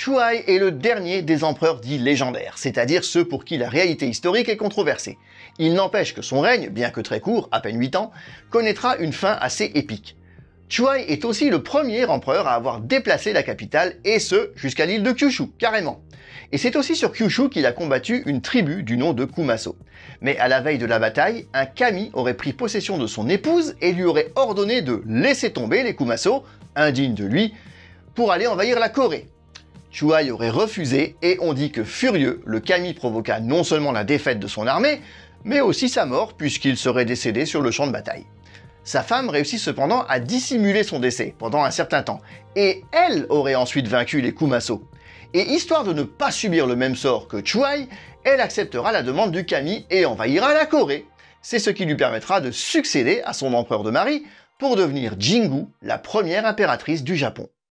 Chuai est le dernier des empereurs dits légendaires, c'est-à-dire ceux pour qui la réalité historique est controversée. Il n'empêche que son règne, bien que très court, à peine 8 ans, connaîtra une fin assez épique. Chuai est aussi le premier empereur à avoir déplacé la capitale, et ce, jusqu'à l'île de Kyushu, carrément. Et c'est aussi sur Kyushu qu'il a combattu une tribu du nom de Kumaso. Mais à la veille de la bataille, un kami aurait pris possession de son épouse et lui aurait ordonné de laisser tomber les Kumaso, indignes de lui, pour aller envahir la Corée. Chuai aurait refusé et on dit que furieux, le kami provoqua non seulement la défaite de son armée, mais aussi sa mort puisqu'il serait décédé sur le champ de bataille. Sa femme réussit cependant à dissimuler son décès pendant un certain temps, et elle aurait ensuite vaincu les Kumaso. Et histoire de ne pas subir le même sort que Chuai, elle acceptera la demande du kami et envahira la Corée. C'est ce qui lui permettra de succéder à son empereur de mari pour devenir Jingu, la première impératrice du Japon.